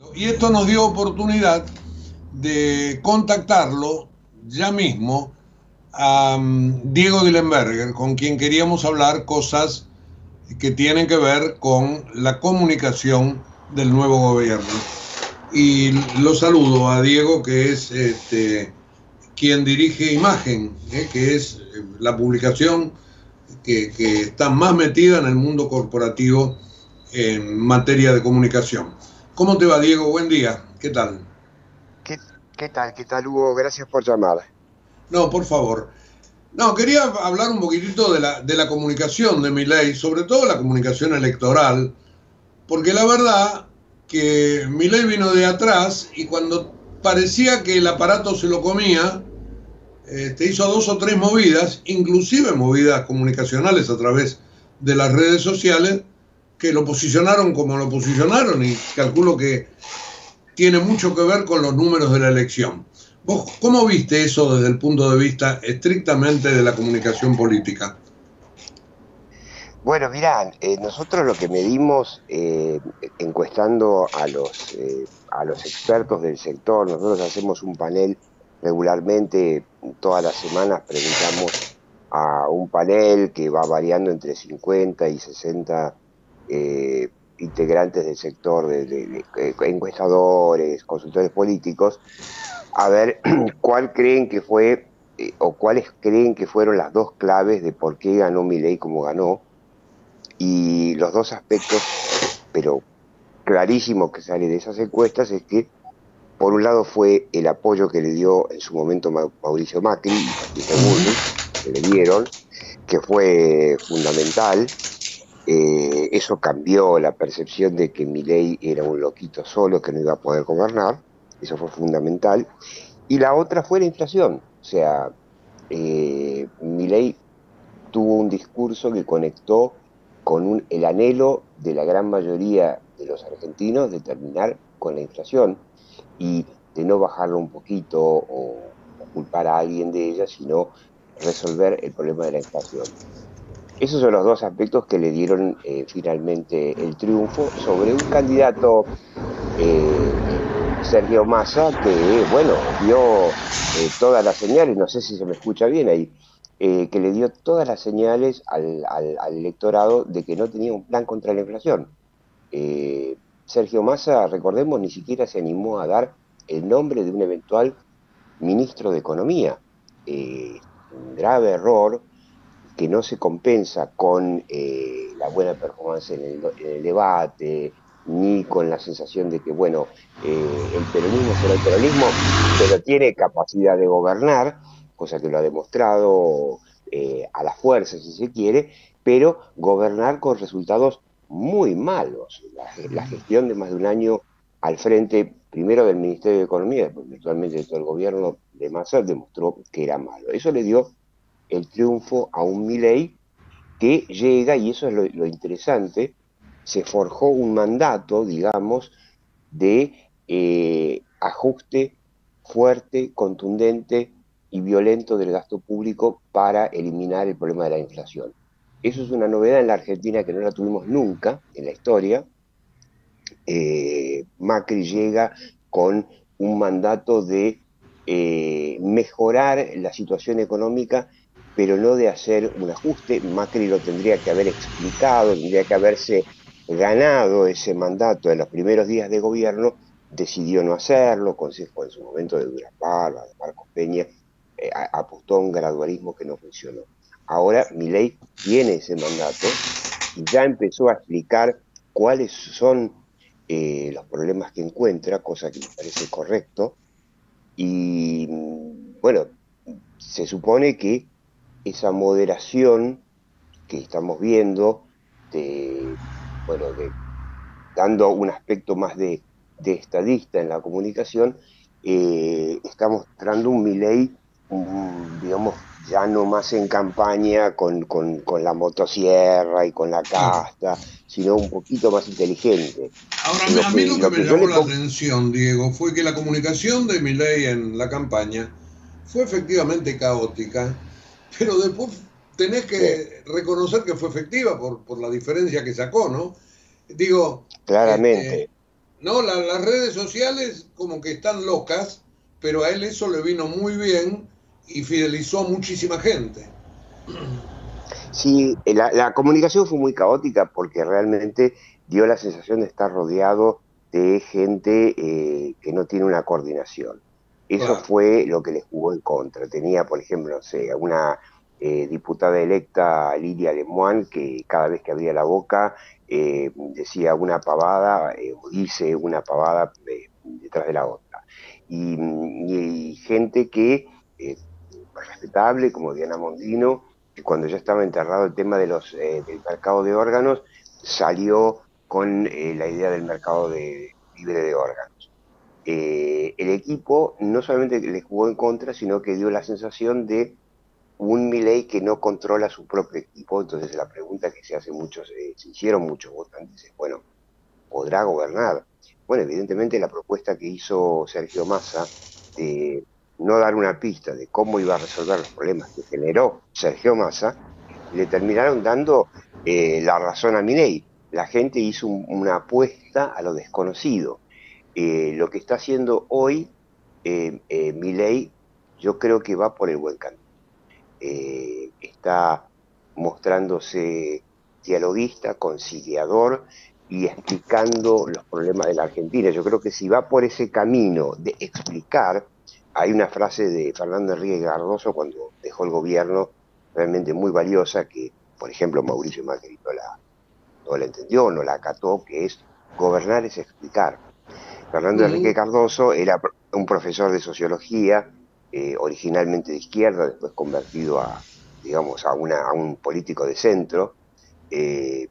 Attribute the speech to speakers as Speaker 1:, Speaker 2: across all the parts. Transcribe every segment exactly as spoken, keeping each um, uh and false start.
Speaker 1: Y esto nos dio oportunidad de contactarlo ya mismo a um, Diego Dillenberger, con quien queríamos hablar cosas que tienen que ver con la comunicación del nuevo gobierno. Y lo saludo a Diego, que es este, quien dirige Imagen, ¿eh? que es la publicación que, que está más metida en el mundo corporativo en materia de comunicación. ¿Cómo te va, Diego? Buen día. ¿Qué tal?
Speaker 2: ¿Qué, qué tal? ¿Qué tal, Hugo? Gracias por llamar.
Speaker 1: No, por favor. No, quería hablar un poquitito de la, de la comunicación de Milei, sobre todo la comunicación electoral, porque la verdad que Milei vino de atrás y cuando parecía que el aparato se lo comía, este, hizo dos o tres movidas, inclusive movidas comunicacionales a través de las redes sociales, que lo posicionaron como lo posicionaron, y calculo que tiene mucho que ver con los números de la elección. ¿Vos cómo viste eso desde el punto de vista estrictamente de la comunicación política?
Speaker 2: Bueno, mirá, eh, nosotros lo que medimos eh, encuestando a los, eh, a los expertos del sector, nosotros hacemos un panel regularmente, todas las semanas preguntamos a un panel que va variando entre cincuenta y sesenta eh, integrantes del sector, de, de, de, de encuestadores, consultores políticos, a ver cuál creen que fue eh, o cuáles creen que fueron las dos claves de por qué ganó Milei como ganó. Y los dos aspectos, pero clarísimo que sale de esas encuestas, es que por un lado fue el apoyo que le dio en su momento Mauricio Macri y Patricia Bullrich, que le dieron, que fue fundamental. Eh, eso cambió la percepción de que Milei era un loquito solo que no iba a poder gobernar. Eso fue fundamental. Y la otra fue la inflación. O sea, eh, Milei tuvo un discurso que conectó con un, el anhelo de la gran mayoría de los argentinos de terminar con la inflación y de no bajarlo un poquito o, o culpar a alguien de ella, sino resolver el problema de la inflación. Esos son los dos aspectos que le dieron eh, finalmente el triunfo sobre un candidato, eh, Sergio Massa, que, bueno, dio eh, todas las señales, no sé si se me escucha bien ahí, eh, que le dio todas las señales al, al, al electorado de que no tenía un plan contra la inflación. Eh, Sergio Massa, recordemos, ni siquiera se animó a dar el nombre de un eventual ministro de Economía. Eh, un grave error que no se compensa con eh, la buena performance en el, en el debate, ni con la sensación de que, bueno, eh, el peronismo será el peronismo, pero tiene capacidad de gobernar, cosa que lo ha demostrado eh, a la fuerza, si se quiere, pero gobernar con resultados muy malos. La, la gestión de más de un año al frente, primero del Ministerio de Economía, después virtualmente de todo el gobierno de Massa, demostró que era malo. Eso le dio el triunfo a un Milei que llega, y eso es lo, lo interesante, se forjó un mandato, digamos, de eh, ajuste fuerte, contundente y violento del gasto público para eliminar el problema de la inflación. Eso es una novedad en la Argentina que no la tuvimos nunca en la historia. Eh, Macri llega con un mandato de eh, mejorar la situación económica, pero no de hacer un ajuste. Macri lo tendría que haber explicado, tendría que haberse ganado ese mandato en los primeros días de gobierno, decidió no hacerlo, consejo en su momento de Duras Parva, de Marcos Peña, eh, apostó a un gradualismo que no funcionó. Ahora Milei tiene ese mandato y ya empezó a explicar cuáles son eh, los problemas que encuentra, cosa que me parece correcto, y bueno, se supone que esa moderación que estamos viendo, de, bueno, de, dando un aspecto más de, de estadista en la comunicación, eh, está mostrando un Milei, um, digamos, ya no más en campaña con, con, con la motosierra y con la
Speaker 1: Claro.
Speaker 2: casta, sino un poquito más inteligente.
Speaker 1: Ahora,
Speaker 2: Lo
Speaker 1: a mí
Speaker 2: que,
Speaker 1: lo que
Speaker 2: lo
Speaker 1: me
Speaker 2: que yo
Speaker 1: llamó
Speaker 2: le
Speaker 1: la atención, Diego, fue que la comunicación de Milei en la campaña fue efectivamente caótica, pero después tenés
Speaker 2: sí,
Speaker 1: que reconocer que fue efectiva por, por la diferencia que sacó, ¿no? Digo, este,
Speaker 2: claramente.
Speaker 1: No, la, las redes sociales como que están locas, pero a él eso le vino muy bien y fidelizó a muchísima gente.
Speaker 2: Sí, la, la comunicación fue muy caótica porque realmente dio la sensación de estar rodeado de gente eh, que no tiene una coordinación. Eso
Speaker 1: Claro.
Speaker 2: fue lo que le jugó en contra. Tenía, por ejemplo, no sé, una eh, diputada electa, Lidia Lemoine, que cada vez que abría la boca eh, decía una pavada eh, o dice una pavada eh, detrás de la otra. Y, y gente que, eh, respetable, como Diana Mondino, que cuando ya estaba enterrado el tema de los, eh, del mercado de órganos, salió con eh, la idea del mercado de, libre de órganos. Eh, el equipo no solamente le jugó en contra, sino que dio la sensación de un Milei que no controla su propio equipo. Entonces la pregunta que se hace muchos, eh, se hicieron muchos votantes, es, bueno, ¿podrá gobernar? Bueno, evidentemente la propuesta que hizo Sergio Massa de no dar una pista de cómo iba a resolver los problemas que generó Sergio Massa, le terminaron dando eh, la razón a Milei. La gente hizo un, una apuesta a lo desconocido. Eh, lo que está haciendo hoy eh, eh, Milei, yo creo que va por el buen camino. Eh, está mostrándose dialoguista, conciliador y explicando los problemas de la Argentina. Yo creo que si va por ese camino de explicar, hay una frase de Fernando Enrique Cardoso cuando dejó el gobierno realmente muy valiosa que, por ejemplo, Mauricio Macri no la, no la entendió, no la acató, que es gobernar es explicar. Fernando Enrique
Speaker 1: Mm,
Speaker 2: Cardoso era un profesor de sociología, eh, originalmente de izquierda, después convertido a, digamos, a, una, a un político de centro, eh,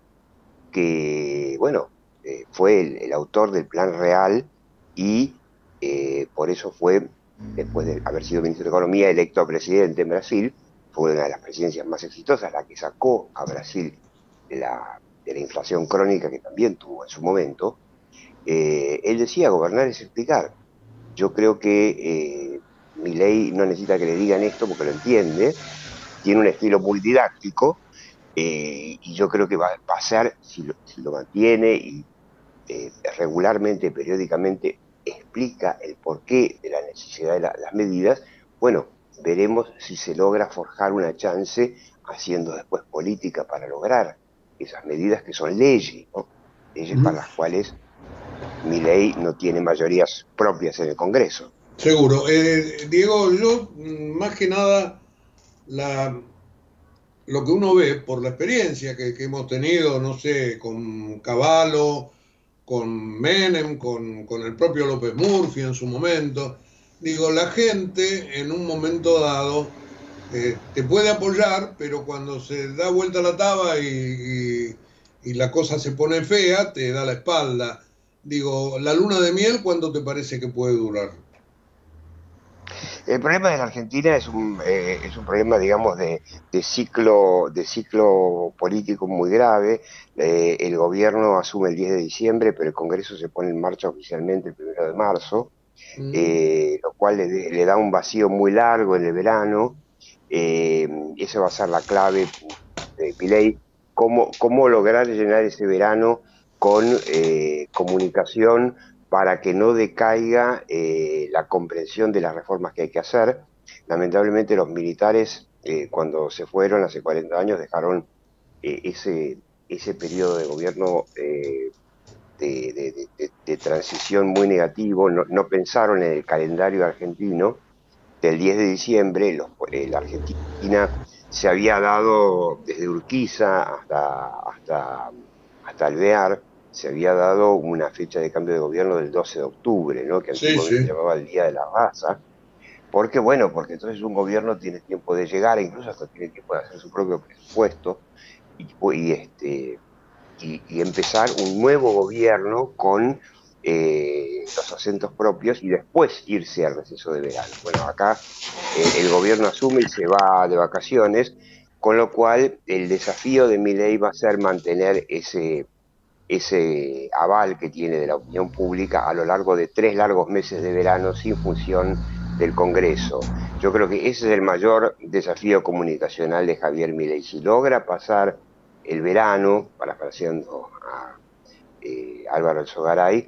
Speaker 2: que, bueno, eh, fue el, el, autor del Plan Real y eh, por eso fue, después de haber sido ministro de Economía, electo presidente en Brasil. Fue una de las presidencias más exitosas, la que sacó a Brasil de la, de la inflación crónica que también tuvo en su momento. Eh, él decía, gobernar es explicar. Yo creo que eh, Milei no necesita que le digan esto porque lo entiende, tiene un estilo muy didáctico, eh, y yo creo que va, va a ser, si lo, si lo mantiene y eh, regularmente, periódicamente, explica el porqué de la necesidad de la, las medidas, bueno, veremos si se logra forjar una chance haciendo después política para lograr esas medidas que son leyes, ¿no? Leyes
Speaker 1: mm,
Speaker 2: para las cuales Milei no tiene mayorías propias en el Congreso.
Speaker 1: seguro. Eh, Diego, yo mm, más que nada la, lo que uno ve por la experiencia que, que hemos tenido, no sé, con Cavallo, con Menem, con, con el propio López Murphy en su momento, digo, la gente en un momento dado eh, te puede apoyar, pero cuando se da vuelta la taba y, y, y la cosa se pone fea, te da la espalda. Digo, la luna de miel, ¿cuánto te parece que puede durar?
Speaker 2: El problema de la Argentina es un, eh, es un problema, digamos, de, de, ciclo, de ciclo político muy grave. Eh, el gobierno asume el diez de diciembre, pero el Congreso se pone en marcha oficialmente el primero de marzo,
Speaker 1: Mm,
Speaker 2: eh, lo cual le, le, da un vacío muy largo en el verano. Eh, esa va a ser la clave de Milei, cómo, cómo lograr llenar ese verano con eh, comunicación para que no decaiga eh, la comprensión de las reformas que hay que hacer. Lamentablemente los militares, eh, cuando se fueron hace cuarenta años, dejaron eh, ese, ese periodo de gobierno eh, de, de, de, de, transición muy negativo, no, no pensaron en el calendario argentino del diez de diciembre. Los, eh, la Argentina se había dado desde Urquiza hasta, hasta, hasta Alvear, se había dado una fecha de cambio de gobierno del doce de octubre, ¿no? Que
Speaker 1: sí,
Speaker 2: antiguamente se
Speaker 1: sí.
Speaker 2: llamaba el Día de la Raza. Porque, bueno, porque entonces un gobierno tiene tiempo de llegar, e incluso hasta tiene tiempo de hacer su propio presupuesto y, y este, y, y empezar un nuevo gobierno con eh, los acentos propios y después irse al receso de verano. Bueno, acá eh, el gobierno asume y se va de vacaciones, con lo cual el desafío de Milei va a ser mantener ese, ese aval que tiene de la opinión pública a lo largo de tres largos meses de verano sin función del Congreso. Yo creo que ese es el mayor desafío comunicacional de Javier Milei. Si logra pasar el verano, parafraseando a eh, Álvaro Alzogaray,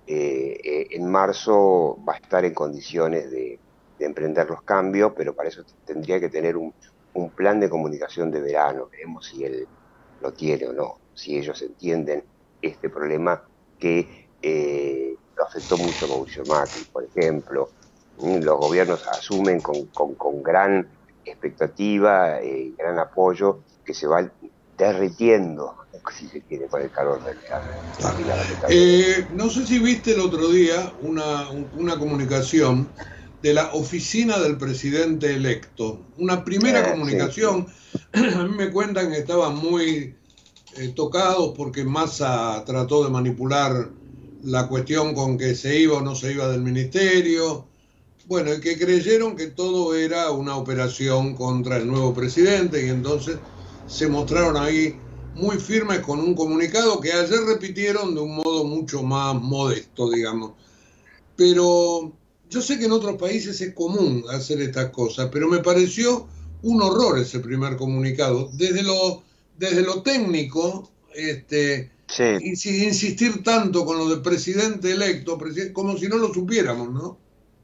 Speaker 2: eh, eh, en marzo va a estar en condiciones de, de emprender los cambios, pero para eso tendría que tener un, un plan de comunicación de verano. Veremos si él lo tiene o no, si ellos entienden este problema que eh, lo afectó mucho a Mauricio Macri, por ejemplo. Los gobiernos asumen con, con, con gran expectativa y eh, gran apoyo que se va derritiendo, si se quiere, con el calor del verano.
Speaker 1: Eh, no sé si viste el otro día una, una comunicación de la oficina del presidente electo, una primera eh, comunicación. Sí, sí. A mí me cuentan que estaban muy eh, tocados porque Massa trató de manipular la cuestión con que se iba o no se iba del ministerio. Bueno, y que creyeron que todo era una operación contra el nuevo presidente, y entonces se mostraron ahí muy firmes con un comunicado que ayer repitieron de un modo mucho más modesto, digamos. Pero yo sé que en otros países es común hacer estas cosas, pero me pareció un horror ese primer comunicado. Desde lo, desde lo técnico, este, sí. Y sin insistir tanto con lo del presidente electo, como si no lo supiéramos, ¿no?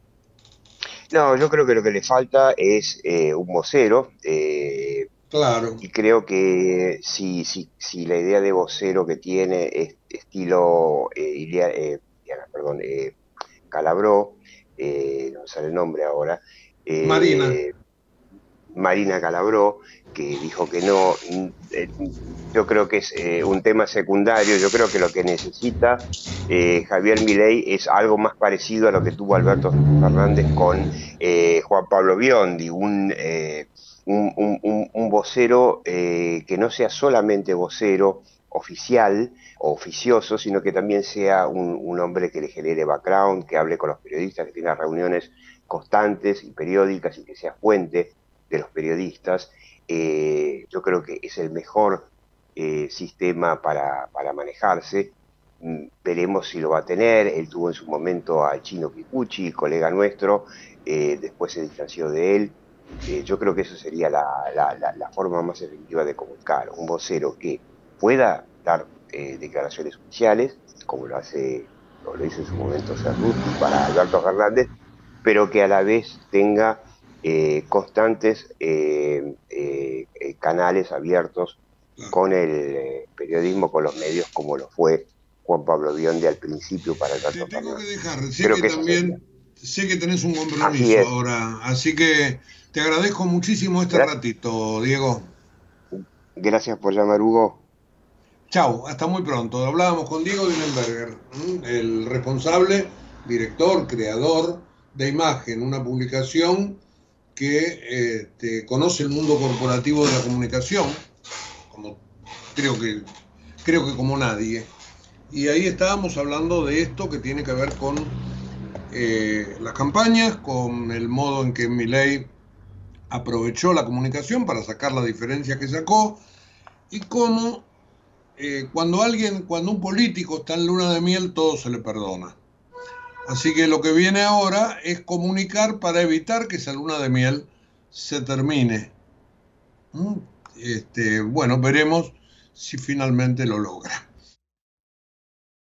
Speaker 2: No, yo creo que lo que le falta es eh, un vocero. Eh,
Speaker 1: claro.
Speaker 2: Y creo que si, si, si la idea de vocero que tiene es estilo eh, Ilia, eh, perdón, eh, Calabró, eh, no me sale el nombre ahora.
Speaker 1: Eh, Marina.
Speaker 2: Marina Calabró, que dijo que no. Eh, yo creo que es eh, un tema secundario. Yo creo que lo que necesita eh, Javier Milei es algo más parecido a lo que tuvo Alberto Fernández con eh, Juan Pablo Biondi, un, eh, un, un, un vocero eh, que no sea solamente vocero oficial o oficioso, sino que también sea un, un hombre que le genere background, que hable con los periodistas, que tenga reuniones constantes y periódicas y que sea fuente de los periodistas. Eh, yo creo que es el mejor eh, sistema para, para manejarse. Mm, veremos si lo va a tener. Él tuvo en su momento al Chino Kikuchi, colega nuestro, eh, después se distanció de él. Eh, yo creo que eso sería la, la, la, la forma más efectiva de comunicar. Un vocero que pueda dar eh, declaraciones oficiales, como lo hace, lo, lo hizo en su momento Cerruti para Alberto Fernández, pero que a la vez tenga eh, constantes eh, eh, eh, canales abiertos con el eh, periodismo, con los medios, como lo fue Juan Pablo Biondi al principio para Alberto
Speaker 1: Te tengo
Speaker 2: Fernández.
Speaker 1: que dejar, sé Creo que, que también sé que tenés un compromiso
Speaker 2: así
Speaker 1: ahora, así que te agradezco muchísimo este Gracias. ratito, Diego.
Speaker 2: Gracias por llamar, Hugo.
Speaker 1: Chau, hasta muy pronto. Hablábamos con Diego Dinenberger, el responsable, director, creador de Imagen, una publicación que eh, te conoce el mundo corporativo de la comunicación, como creo que creo que como nadie. Y ahí estábamos hablando de esto que tiene que ver con eh, las campañas, con el modo en que Milei aprovechó la comunicación para sacar la diferencia que sacó, y cómo eh, cuando alguien, cuando un político está en luna de miel, todo se le perdona. Así que lo que viene ahora es comunicar para evitar que esa luna de miel se termine. Este, bueno, veremos si finalmente lo logra.